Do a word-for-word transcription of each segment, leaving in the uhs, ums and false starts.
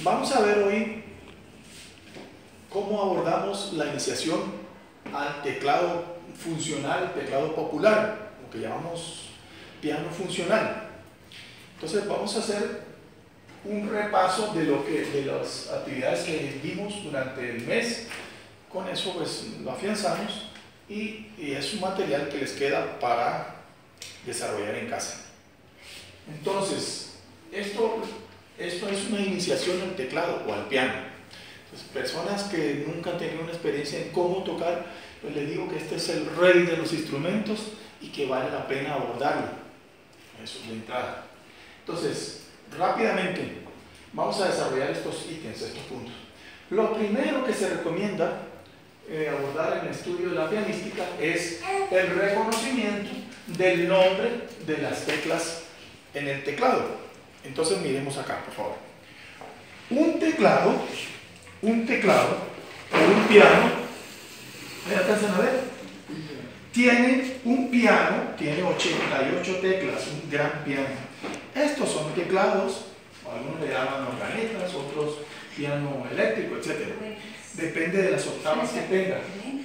vamos a ver hoy cómo abordamos la iniciación al teclado funcional, teclado popular, lo que llamamos piano funcional. Entonces vamos a hacer un repaso de, lo que, de las actividades que vimos durante el mes. Con eso pues lo afianzamos y, y es un material que les queda para desarrollar en casa. Entonces, esto, esto es una iniciación al teclado o al piano. Entonces, personas que nunca han tenido una experiencia en cómo tocar, pues les digo que este es el rey de los instrumentos y que vale la pena abordarlo. Eso es la entrada. Entonces, rápidamente vamos a desarrollar estos ítems, estos puntos. Lo primero que se recomienda eh, abordar en el estudio de la pianística es el reconocimiento del nombre de las teclas en el teclado. Entonces miremos acá, por favor. Un teclado, un teclado o un piano, ¿me alcanzan a ver? Tiene un piano, tiene ochenta y ocho teclas, un gran piano. Estos son teclados, algunos le llaman organetas, otros piano eléctrico, etcétera. Depende de las octavas que tenga.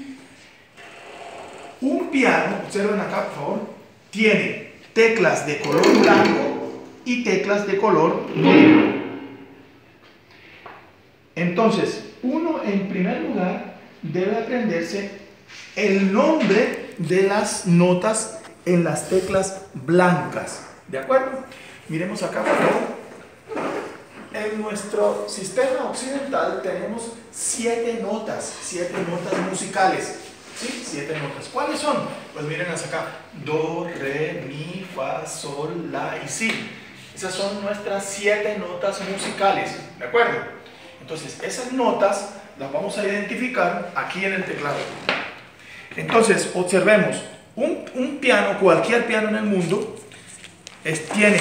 Un piano, observen acá por favor, tiene teclas de color blanco y teclas de color negro. Entonces, uno en primer lugar debe aprenderse el nombre de las notas en las teclas blancas. ¿De acuerdo? Miremos acá por favor. En nuestro sistema occidental tenemos siete notas, siete notas musicales. ¿Sí? Siete notas. ¿Cuáles son? Pues miren acá. Do, re, mi, fa, sol, la y si. Esas son nuestras siete notas musicales. ¿De acuerdo? Entonces, esas notas las vamos a identificar aquí en el teclado. Entonces, observemos. Un, un piano, cualquier piano en el mundo, es, tiene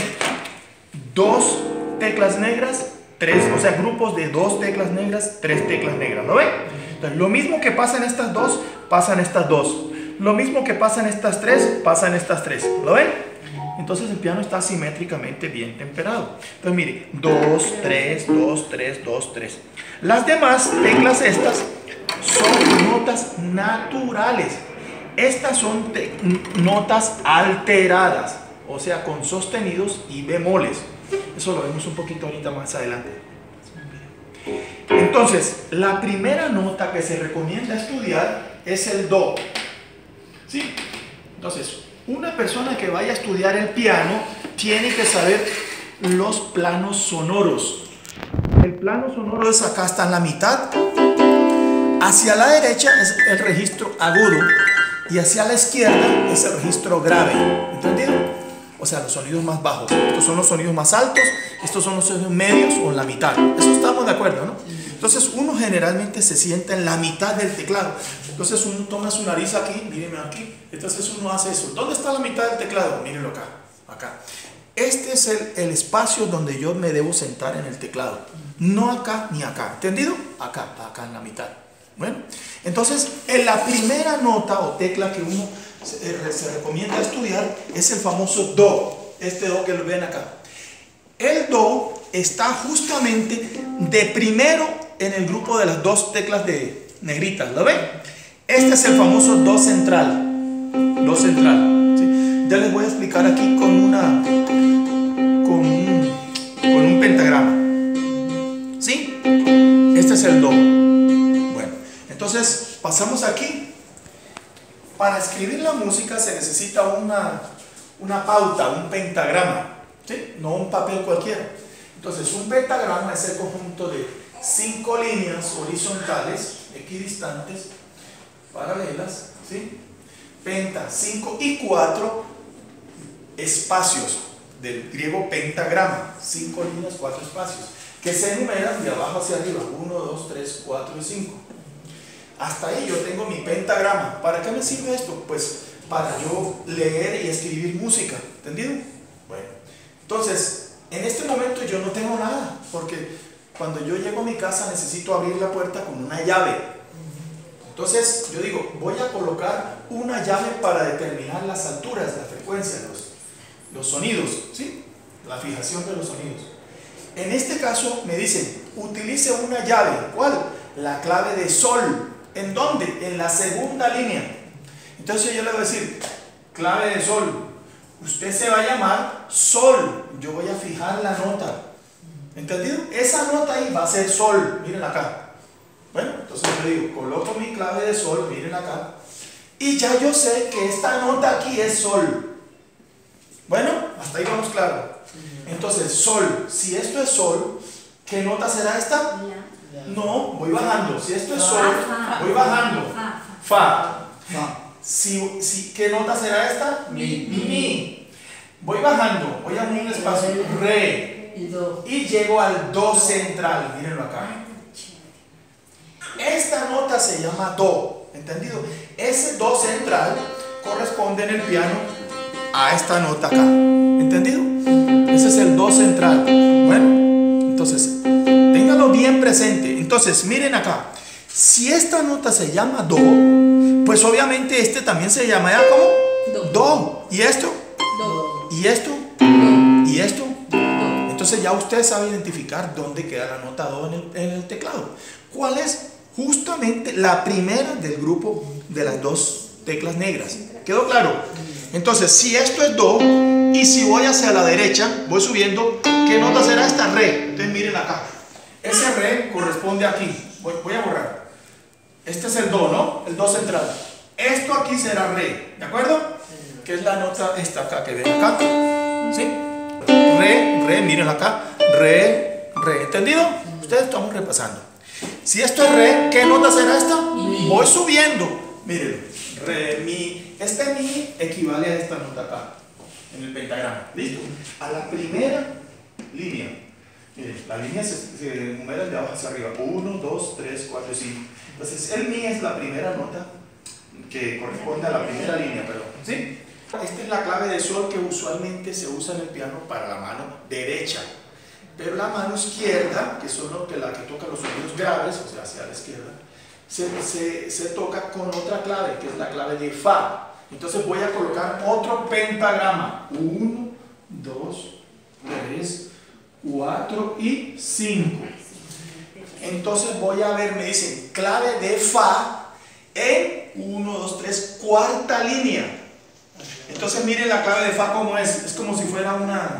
dos teclas negras, tres, o sea, grupos de dos teclas negras, tres teclas negras. ¿Lo ven? Entonces, lo mismo que pasa en estas dos, pasa en estas dos. Lo mismo que pasa en estas tres, pasa en estas tres. ¿Lo ven? Entonces el piano está simétricamente bien temperado. Entonces mire, dos, tres, dos, tres, dos, tres. Las demás teclas estas son notas naturales. Estas son notas alteradas, o sea, con sostenidos y bemoles. Eso lo vemos un poquito ahorita más adelante. Entonces, la primera nota que se recomienda estudiar es el do. ¿Sí? Entonces, una persona que vaya a estudiar el piano tiene que saber los planos sonoros. El plano sonoro es acá, está en la mitad. Hacia la derecha es el registro agudo y hacia la izquierda es el registro grave. ¿Entendido? O sea, los sonidos más bajos. Estos son los sonidos más altos, estos son los sonidos medios o en la mitad. Eso estamos de acuerdo, ¿no? Entonces uno generalmente se sienta en la mitad del teclado. Entonces uno toma su nariz aquí, mírenme aquí. Entonces uno hace eso. ¿Dónde está la mitad del teclado? Mírenlo acá, acá. Este es el, el espacio donde yo me debo sentar en el teclado. No acá ni acá. ¿Entendido? Acá, acá en la mitad. Bueno, entonces en la primera nota o tecla que uno se, se recomienda estudiar es el famoso do. Este do que lo ven acá. El do está justamente de primero en el grupo de las dos teclas de negritas. ¿Lo ven? Este es el famoso do central. Do central. ¿Sí? Ya les voy a explicar aquí con una con un, con un pentagrama. ¿Sí? Este es el do. Bueno, entonces pasamos aquí. Para escribir la música se necesita una, una pauta, un pentagrama. ¿Sí? No un papel cualquiera. Entonces un pentagrama es el conjunto de cinco líneas horizontales, equidistantes, paralelas, ¿sí? Penta, cinco y cuatro espacios, del griego pentagrama, cinco líneas, cuatro espacios, que se enumeran de abajo hacia arriba, uno, dos, tres, cuatro y cinco. Hasta ahí yo tengo mi pentagrama. ¿Para qué me sirve esto? Pues para yo leer y escribir música, ¿entendido? Bueno, entonces, en este momento yo no tengo nada, porque cuando yo llego a mi casa necesito abrir la puerta con una llave. Entonces yo digo, voy a colocar una llave para determinar las alturas, la frecuencia, los, los sonidos, ¿sí? La fijación de los sonidos. En este caso me dicen, utilice una llave. ¿Cuál? La clave de sol. ¿En dónde? En la segunda línea. Entonces yo le voy a decir, clave de sol. Usted se va a llamar sol. Yo voy a fijar la nota. ¿Entendido? Esa nota ahí va a ser sol. Miren acá. Bueno, entonces yo digo, coloco mi clave de sol, miren acá. Y ya yo sé que esta nota aquí es sol. Bueno, hasta ahí vamos claro. Entonces, sol. Si esto es sol, ¿qué nota será esta? No, voy bajando. Si esto es sol, voy bajando. Fa. Si, si, ¿qué nota será esta? Mi. Mi. Voy bajando. Voy a un espacio. Re. Y llego al do central. Mírenlo acá. Esta nota se llama do. ¿Entendido? Ese do central corresponde en el piano a esta nota acá. ¿Entendido? Ese es el do central. Bueno, entonces, téngalo bien presente. Entonces, miren acá. Si esta nota se llama do, pues obviamente este también se llama ya como do. do. ¿Y esto? Do. ¿Y esto? Do. ¿Y esto? Do. Entonces ya usted sabe identificar dónde queda la nota do en el, en el teclado. ¿Cuál es? Justamente la primera del grupo de las dos teclas negras. ¿Quedó claro? Entonces, si esto es do y si voy hacia la derecha, voy subiendo, ¿qué nota será esta? Re. Entonces miren acá. Ese re corresponde aquí. Voy, voy a borrar. Este es el do, ¿no? El do central. Esto aquí será re. ¿De acuerdo? Que es la nota esta acá que ven acá. ¿Sí? Re, re, miren acá. Re, re. ¿Entendido? Ustedes estamos repasando. Si esto es re, ¿qué nota será esta? Mi. Voy subiendo. Miren, re, mi. Este mi equivale a esta nota acá, en el pentagrama. ¿Listo? A la primera línea. Miren, la línea se, se numera de abajo hacia arriba. uno, dos, tres, cuatro, cinco. Entonces, el mi es la primera nota que corresponde a la primera línea, perdón. ¿Sí? Esta es la clave de sol que usualmente se usa en el piano para la mano derecha. Pero la mano izquierda, que son lo que, la que toca los sonidos graves, o sea, hacia la izquierda, se, se, se toca con otra clave, que es la clave de fa. Entonces voy a colocar otro pentagrama. uno, dos, tres, cuatro y cinco. Entonces voy a ver, me dicen, clave de fa en uno, dos, tres, cuarta línea. Entonces miren la clave de fa como es. Es como si fuera una...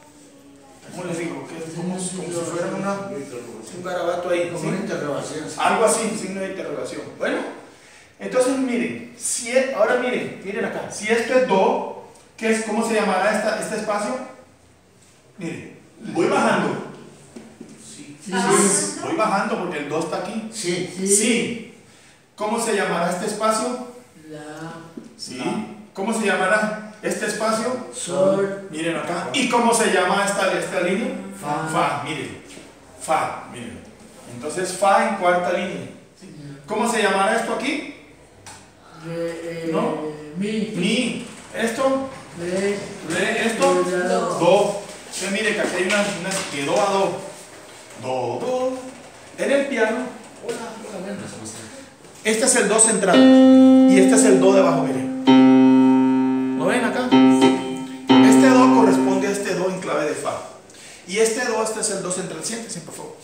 ¿Cómo les digo? Que es como, como si fuera una, un garabato ahí. Como una interrogación. Algo así, signo de interrogación. Bueno, entonces miren, si es, ahora miren, miren acá. Si esto es do, ¿qué es? ¿Cómo se llamará esta, este espacio? Miren, voy bajando. Sí. Sí. Sí. Voy bajando porque el do está aquí. Sí. Sí. Sí. ¿Cómo se llamará este espacio? La. Sí. La. ¿Cómo se llamará este espacio? Sol. Miren acá. ¿Y cómo se llama esta, esta línea? Fa. Fa, miren. Fa, miren. Entonces fa en cuarta línea. ¿Cómo se llamará esto aquí? Re, eh, ¿no? Mi. Mi. ¿Esto? Re. Re. ¿Esto? Do. Do. Entonces miren que aquí hay una, una de do a do. Do, do. En el piano. Hola, hola, este es el do central. Y este es el do de abajo, miren. ¿Lo ven acá? Este do corresponde a este do en clave de fa. Y este do, este es el do central. Siéntense, por favor.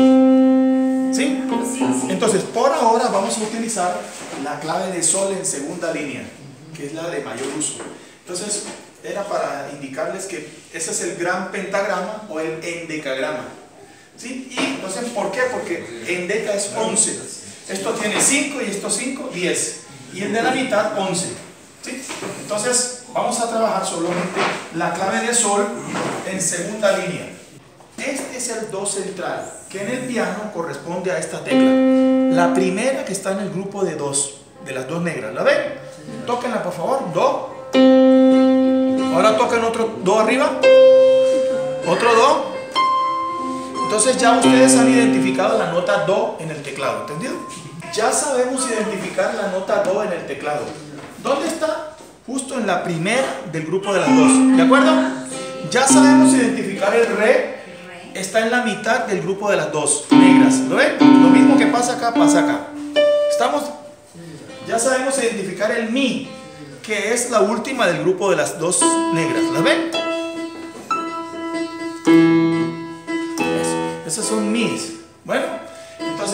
¿Sí? Entonces, por ahora vamos a utilizar la clave de sol en segunda línea, que es la de mayor uso. Entonces, era para indicarles que ese es el gran pentagrama o el endecagrama. ¿Sí? Y entonces, ¿por qué? Porque endeca es once. Esto tiene cinco y esto cinco, diez. Y el de la mitad, once. ¿Sí? Entonces vamos a trabajar solamente la clave de sol en segunda línea. Este es el do central, que en el piano corresponde a esta tecla. La primera que está en el grupo de dos, de las dos negras. ¿La ven? Tóquenla por favor, do. Ahora toquen otro do arriba. Otro do. Entonces ya ustedes han identificado la nota do en el teclado, ¿entendido? Ya sabemos identificar la nota do en el teclado. ¿Dónde está? Justo en la primera del grupo de las dos. ¿De acuerdo? Ya sabemos identificar el re. Está en la mitad del grupo de las dos negras. ¿Lo ven? Lo mismo que pasa acá, pasa acá. ¿Estamos? Ya sabemos identificar el mi, que es la última del grupo de las dos negras. ¿La ven? Eso. Esos son mis.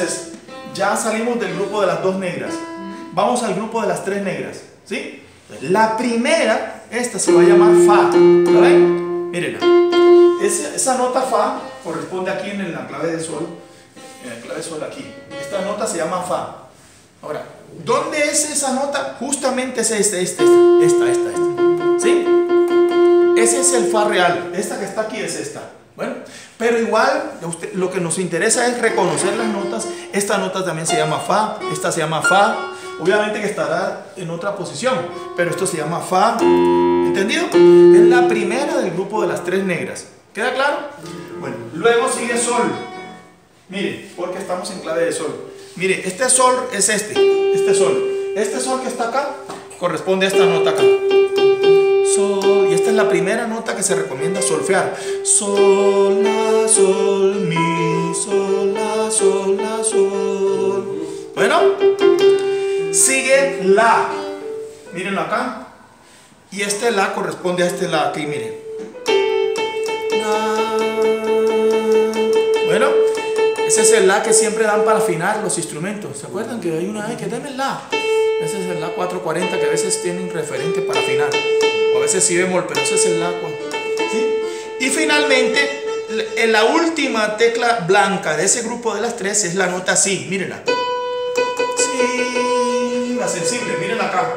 Entonces, ya salimos del grupo de las dos negras. Vamos al grupo de las tres negras, ¿sí? La primera, esta se va a llamar Fa. ¿La ven? Mírenla. Esa, esa nota Fa corresponde aquí en la clave de Sol. En la clave de Sol aquí. Esta nota se llama Fa. Ahora, ¿dónde es esa nota? Justamente es esta, esta, esta, esta, esta, esta. ¿Sí? Ese es el Fa real. Esta que está aquí es esta. Bueno, pero igual usted, lo que nos interesa es reconocer las notas. Esta nota también se llama Fa, esta se llama Fa. Obviamente que estará en otra posición, pero esto se llama Fa. ¿Entendido? Es la primera del grupo de las tres negras. ¿Queda claro? Bueno, luego sigue Sol. Mire, porque estamos en clave de Sol. Mire, este Sol es este, este Sol. Este Sol que está acá corresponde a esta nota acá. Sol, y esta es la primera nota que se recomienda solfear. Sol, la, sol, mi, sol, la, sol, la, sol. Bueno, sigue La. Mírenlo acá. Y este La corresponde a este La aquí, miren. La. Bueno, ese es el La que siempre dan para afinar los instrumentos. ¿Se acuerdan que hay una, ay, que deme el La? Ese es el La cuatro cuarenta que a veces tienen referente para afinar. O a veces si bemol, pero ese es el La. ¿Sí? Y finalmente, la última tecla blanca de ese grupo de las tres es la nota Si. Mírenla. Si, la sensible, mírenla acá.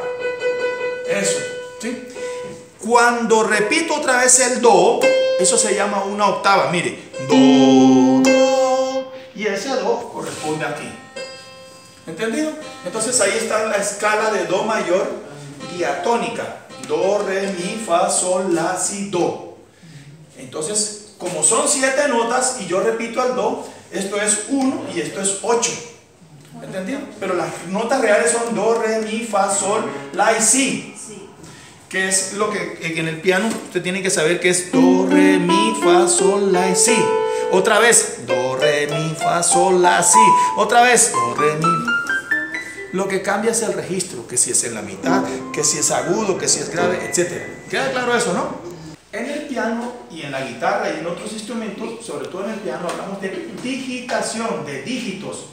Eso. ¿Sí? Cuando repito otra vez el Do, eso se llama una octava. Mire, Do, Do. Y ese Do corresponde aquí. ¿Entendido? Entonces ahí está la escala de Do mayor diatónica. Do, re, mi, fa, sol, la, si, do. Entonces, como son siete notas y yo repito el do, esto es uno y esto es ocho. ¿Entendido? Pero las notas reales son do, re, mi, fa, sol, la y si. Que es lo que en el piano usted tiene que saber que es do, re, mi, fa, sol, la y si. Otra vez, do, re, mi, fa, sol, la, si. Otra vez, do, re, mi. Lo que cambia es el registro, que si es en la mitad, que si es agudo, que si es grave, etcétera. ¿Queda claro eso, no? En el piano y en la guitarra y en otros instrumentos, sobre todo en el piano, hablamos de digitación, de dígitos.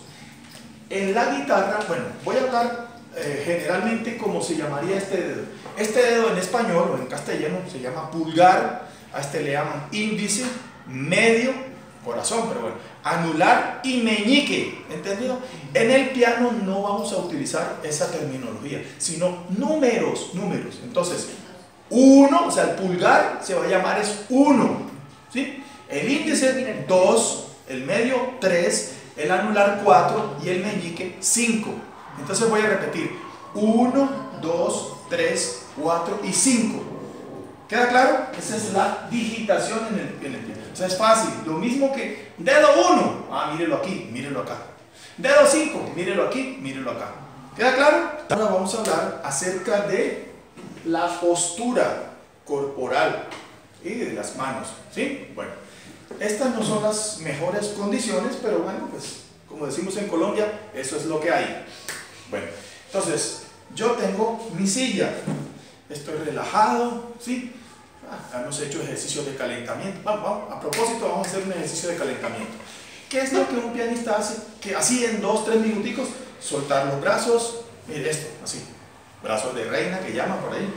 En la guitarra, bueno, voy a hablar eh, generalmente como se llamaría este dedo. Este dedo en español o en castellano se llama pulgar, a este le llaman índice, medio, corazón, pero bueno, anular y meñique, ¿entendido? En el piano no vamos a utilizar esa terminología, sino números, números. Entonces, uno, o sea, el pulgar se va a llamar es uno, ¿sí? El índice, dos, el medio, tres, el anular, cuatro y el meñique, cinco. Entonces voy a repetir, uno, dos, tres, cuatro y cinco. ¿Queda claro? Esa es la digitación en el, en el piano. O sea, es fácil. Lo mismo que dedo uno. Ah, mírelo aquí, mírelo acá. Dedo cinco. Mírelo aquí, mírelo acá. ¿Queda claro? Ahora vamos a hablar acerca de la postura corporal y de las manos. ¿Sí? Bueno, estas no son las mejores condiciones, pero bueno, pues como decimos en Colombia, eso es lo que hay. Bueno, entonces, yo tengo mi silla. Estoy relajado, ¿sí? Ah, hemos hecho ejercicios de calentamiento. Vamos, vamos, a propósito, vamos a hacer un ejercicio de calentamiento. ¿Qué es lo que un pianista hace? Que así en dos, tres minuticos, soltar los brazos. Mire esto, así. Brazos de reina que llama por ahí.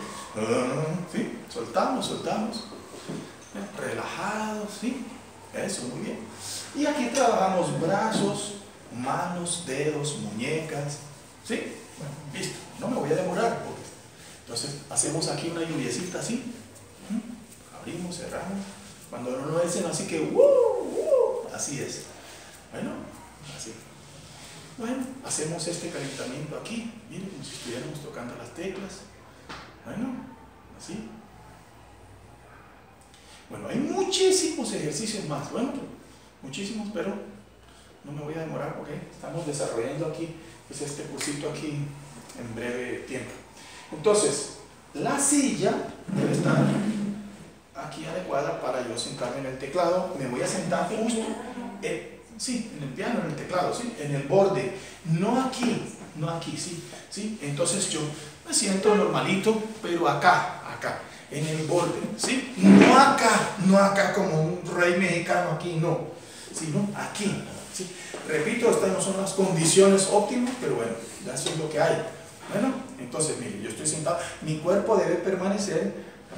¿Sí? Soltamos, soltamos. Relajados, ¿sí? Eso, muy bien. Y aquí trabajamos brazos, manos, dedos, muñecas. ¿Sí? Bueno, listo. No me voy a demorar. Porque... Entonces, hacemos aquí una lluviecita así. Abrimos, cerramos. Cuando no lo hacen así que uh, uh, así es. Bueno, así. Bueno, hacemos este calentamiento aquí. Miren, como si estuviéramos tocando las teclas. Bueno, así. Bueno, hay muchísimos ejercicios más. Bueno, muchísimos, pero no me voy a demorar porque estamos desarrollando aquí pues este cursito aquí en breve tiempo. Entonces, la silla debe estar aquí adecuada para yo sentarme en el teclado. Me voy a sentar justo en, sí, en el piano, en el teclado, ¿sí? En el borde, no aquí, no aquí, ¿sí? ¿Sí? Entonces yo me siento normalito, pero acá, acá, en el borde, ¿sí? No acá, no acá como un rey mexicano aquí, no, sino aquí, ¿sí? Repito, estas no son las condiciones óptimas, pero bueno, ya eso es lo que hay. Bueno, entonces, mire, yo estoy sentado, mi cuerpo debe permanecer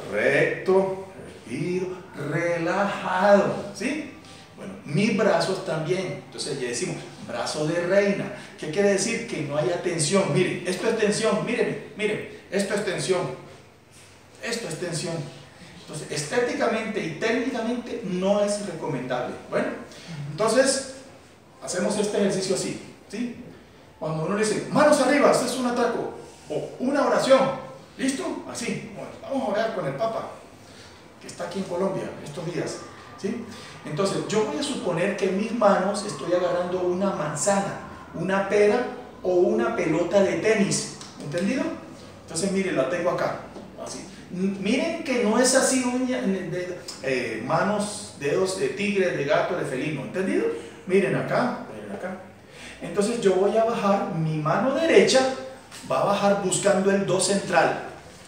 recto, erguido, relajado, ¿sí? Bueno, mis brazos también. Entonces ya decimos, brazo de reina. ¿Qué quiere decir? Que no haya tensión. Miren, esto es tensión, mírenme, miren, esto es tensión. Esto es tensión. Entonces, estéticamente y técnicamente no es recomendable. Bueno, entonces, hacemos este ejercicio así, ¿sí? Cuando uno le dice, manos arriba, este es un atraco, o una oración, ¿listo? Así, bueno, vamos a orar con el Papa, que está aquí en Colombia estos días, ¿sí? Entonces, yo voy a suponer que en mis manos estoy agarrando una manzana, una pera o una pelota de tenis, ¿entendido? Entonces, miren, la tengo acá, así. Miren que no es así, uña, de, eh, manos, dedos de tigre, de gato, de felino, ¿entendido? Miren acá, miren acá. Entonces yo voy a bajar, mi mano derecha va a bajar buscando el do central.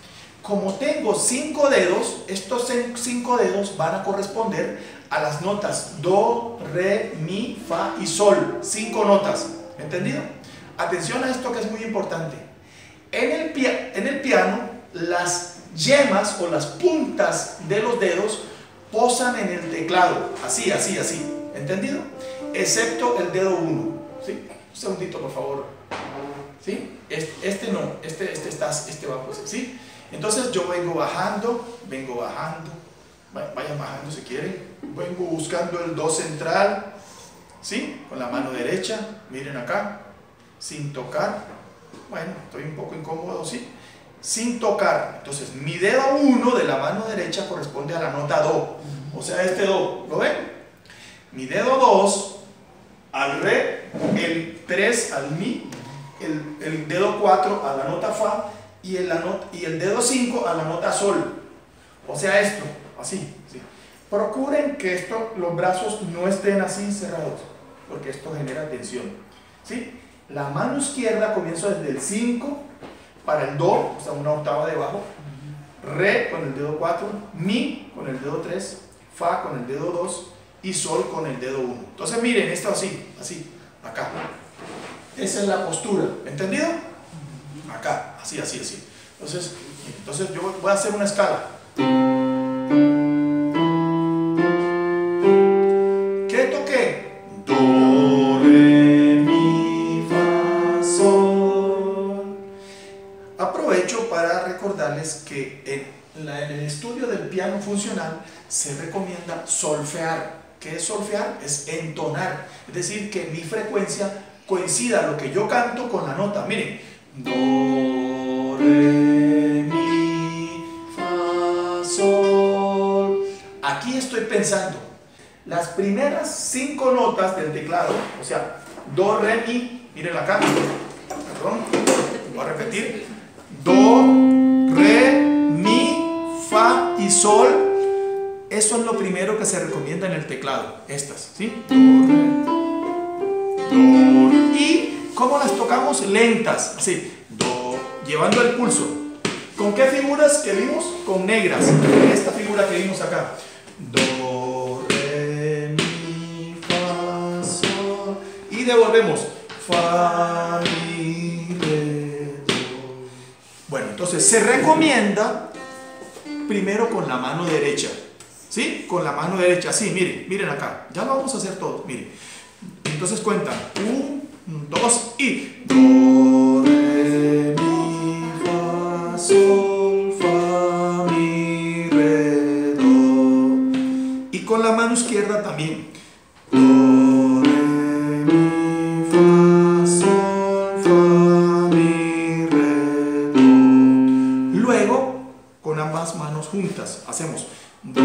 Como tengo cinco dedos, estos cinco dedos van a corresponder a las notas do, re, mi, fa y sol. Cinco notas, ¿entendido? Atención a esto que es muy importante. En el, pia en el piano, las yemas o las puntas de los dedos posan en el teclado, así, así, así, ¿entendido? Excepto el dedo uno, ¿sí? Un segundito, por favor, ¿sí? Este, este no, este, este, está, este va a posar, ¿sí? Entonces yo vengo bajando, vengo bajando, vayan bajando si quieren, vengo buscando el do central, ¿sí? Con la mano derecha, miren acá, sin tocar, bueno, estoy un poco incómodo, ¿sí? Sin tocar. Entonces mi dedo uno de la mano derecha corresponde a la nota do, o sea, este do, ¿lo ven? Mi dedo dos al re, el tres al mi, el, el dedo cuatro a la nota fa y el, la not, y el dedo cinco a la nota sol, o sea, esto, así, ¿sí? Procuren que esto, los brazos no estén así cerrados, porque esto genera tensión, ¿sí? La mano izquierda comienzo desde el cinco para el do, o sea, una octava debajo, re con el dedo cuatro, mi con el dedo tres, fa con el dedo dos y sol con el dedo uno. Entonces miren, esto así, así, acá. Esa es la postura, ¿entendido? Acá, así, así, así. Entonces, entonces yo voy a hacer una escala. ¿Qué toqué? Do, re, mi, fa, sol. Aprovecho para recordarles que en, la, en el estudio del piano funcional se recomienda solfear. ¿Qué es solfear? Es entonar, es decir, que mi frecuencia coincida lo que yo canto con la nota. Miren, do, re, mi, fa, sol. Aquí estoy pensando, las primeras cinco notas del teclado, o sea, do, re, mi, miren acá, perdón, voy a repetir, do, re, mi, fa y sol. Eso es lo primero que se recomienda en el teclado, estas, ¿sí? Do, re, do, re. ¿Y cómo las tocamos? Lentas, así, do, llevando el pulso. ¿Con qué figuras que vimos? Con negras, esta figura que vimos acá. Do, re, mi, fa, sol. Y devolvemos. Fa, mi, re, do. Bueno, entonces se recomienda primero con la mano derecha. ¿Sí? Con la mano derecha, así, miren, miren acá, ya lo vamos a hacer todo, miren. Entonces cuentan, un, dos y do, re, mi, fa, sol, fa, mi, re, do. Y con la mano izquierda también, do, re, mi, fa, sol, fa, mi, re, do. Luego, con ambas manos juntas, hacemos do,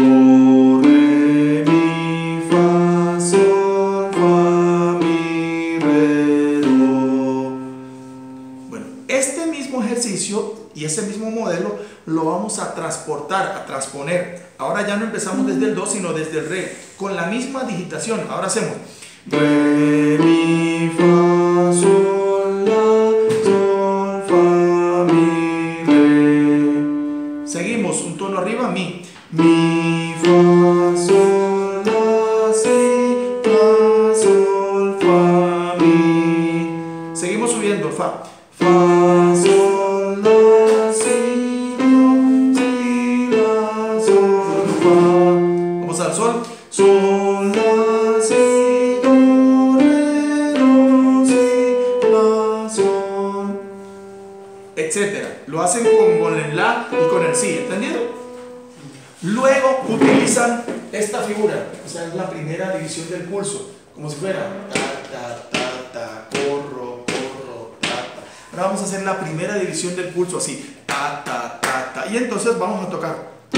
re, mi, fa, sol, fa, mi, re, do. Bueno, este mismo ejercicio y ese mismo modelo lo vamos a transportar, a transponer. Ahora ya no empezamos desde el do, sino desde el re, con la misma digitación. Ahora hacemos re, mi, fa, sol, la, sol, fa, mi, re. Seguimos, un tono arriba, mi. Mi, fa, sol, la, si, la, sol, fa. Fa, sol, la, si, do, si, la, sol, fa. Vamos al sol. Sol, la, si, do, re, do, si, la, sol, etcétera. Lo hacen con, con el la y con el si, ¿entendido? Luego utilizan esta figura, o sea, es la primera división del pulso, como si fuera ta, ta, ta, ta, corro, corro, ta, ta. Ahora vamos a hacer la primera división del pulso así, ta, ta, ta, ta, y entonces vamos a tocar do,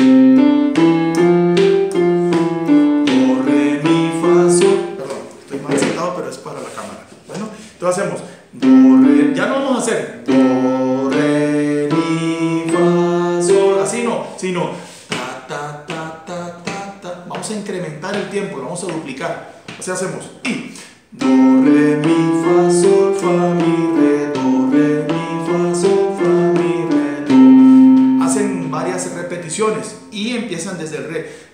re, mi, fa, sol. Perdón, estoy mal sentado, pero es para la cámara. Bueno, entonces hacemos do, re, ya no vamos a hacer do, re, mi, fa, sol, así no, sino ta, ta, ta, ta, ta, ta. Vamos a incrementar el tiempo, lo vamos a duplicar. Así hacemos y do, re, mi, fa, sol, fa, mi, re, do, re, mi, fa, sol, fa, mi, re, do. Hacen varias repeticiones y empiezan desde el re.